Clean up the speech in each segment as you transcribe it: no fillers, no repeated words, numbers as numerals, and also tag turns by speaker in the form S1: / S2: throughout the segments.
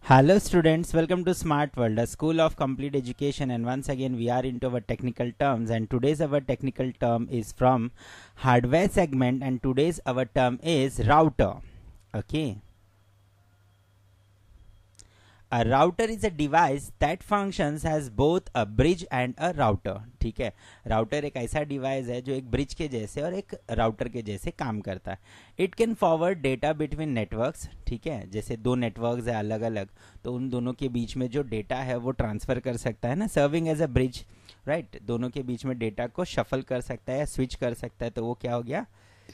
S1: Hello students, welcome to Smart World, a school of complete education, and once again we are into our technical terms, and today's our technical term is from hardware segment, and today's our term is router. Okay. A router is a device that functions as both a bridge and a router. ठीक है, router एक ऐसा device है जो एक bridge के जैसे और एक राउटर के जैसे काम करता है. It can forward data between networks. ठीक है, जैसे दो नेटवर्क्स है अलग अलग, तो उन दोनों के बीच में जो डेटा है वो ट्रांसफर कर सकता है ना, serving as a bridge. Right, दोनों के बीच में डेटा को शफल कर सकता है या स्विच कर सकता है, तो वो क्या हो गया,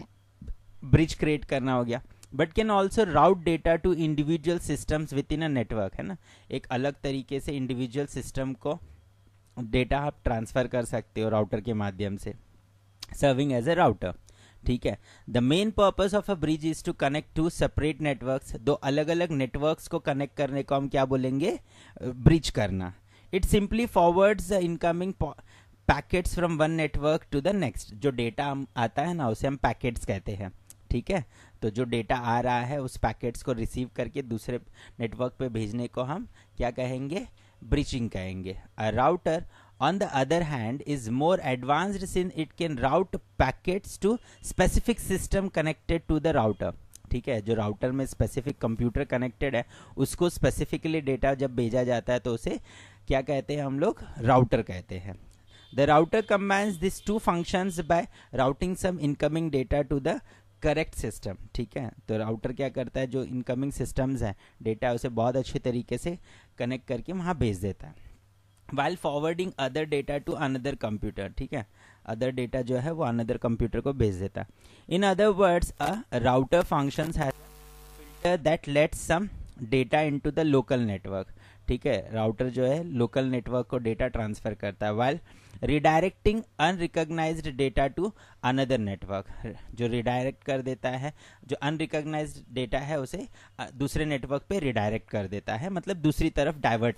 S1: ब्रिज क्रिएट करना हो गया. But can also route data to individual systems within a network, है ना, एक अलग तरीके से इंडिविजुअल सिस्टम को डेटा आप ट्रांसफर कर सकते हो राउटर के माध्यम से, सर्विंग एज ए राउटर. ठीक है, the main purpose of a bridge is to connect two separate networks. दो अलग अलग नेटवर्क्स को कनेक्ट करने को हम क्या बोलेंगे, ब्रिज करना. It simply forwards the incoming packets from one network to the next. जो डेटा आता है ना उसे हम पैकेट्स कहते हैं. ठीक है, तो जो डेटा आ रहा है उस पैकेट्स को रिसीव करके दूसरे नेटवर्क पे भेजने को हम क्या कहेंगे, ब्रिजिंग कहेंगे. A router on the other hand is more advanced since it can route packets to specific system connected to the router. ठीक है, जो राउटर में स्पेसिफिक कंप्यूटर कनेक्टेड है उसको स्पेसिफिकली डेटा जब भेजा जाता है तो उसे क्या कहते हैं हम लोग, राउटर कहते हैं. The router combines this two functions by routing some incoming data to the correct system. ठीक है, तो राउटर क्या करता है, जो इनकमिंग सिस्टम्स हैं डेटा उसे बहुत अच्छे तरीके से कनेक्ट करके वहाँ भेज देता है, while forwarding other data to another computer. ठीक है, अदर डेटा जो है वो अनदर कंप्यूटर को भेज देता है. In other words, a router functions has filter that lets some data into the local network. ठीक है, राउटर जो है लोकल नेटवर्क को डेटा ट्रांसफर करता है, while redirecting unrecognised data to another network. जो रिडायरेक्ट कर देता है, जो अनरिकॉग्नाइज्ड डेटा है उसे दूसरे नेटवर्क पे रिडायरेक्ट कर देता है, मतलब दूसरी तरफ divert.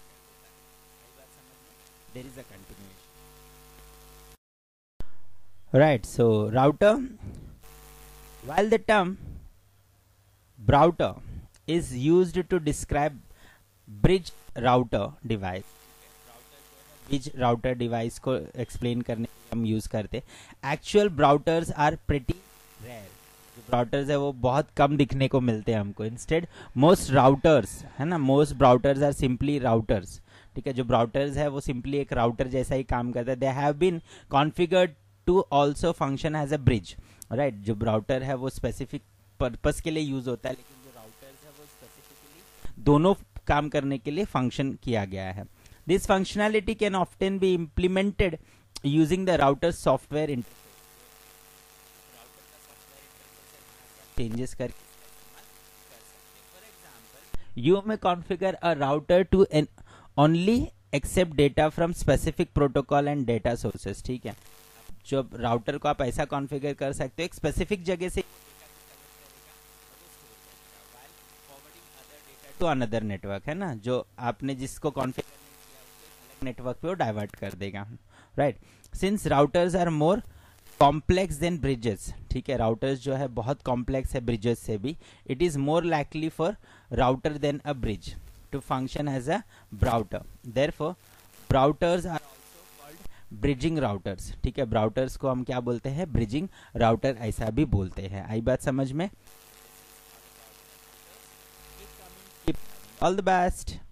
S1: There is a continuation. Right, so router, while the term router is used to describe bridge router device, bridge router device को एक्सप्लेन करने के लिए हम यूज करते हैं. Actual routers are pretty rare. जो राउटर्स है वो बहुत कम दिखने को मिलते हैं हमको. इंस्टेड मोस्ट राउटर्स, है ना, most routers are simply routers. ठीक है, जो राउटर्स है वो सिंपली एक राउटर जैसा ही काम करता है. They have been configured to also function as a bridge. Right, जो राउटर है वो स्पेसिफिक पर्पस के लिए यूज होता है, लेकिन जो राउटर्स है वो स्पेसिफिकली दोनों काम करने के लिए फंक्शन किया गया है. This functionality can often be implemented using the router software interface. Changes करके for example, you may configure a router to only accept data from specific protocol and data sources. ठीक है, जो राउटर को आप ऐसा कॉन्फ़िगर कर सकते हो एक स्पेसिफिक जगह से टू अनदर नेटवर्क, है ना, जो आपने जिसको कॉन्फ़िगर नेटवर्क पे वो डाइवर्ट कर देगा. Right, since routers are more complex than bridges. ठीक है, राउटर्स जो है बहुत कॉम्प्लेक्स है ब्रिजेस से भी. It is more likely for router than a bridge to function as a brouter. Therefore brouters are also called bridging routers. ठीक है, ब्राउटर्स को हम क्या बोलते हैं, ब्रिजिंग राउटर ऐसा भी बोलते हैं. आई बात समझ में? All the best.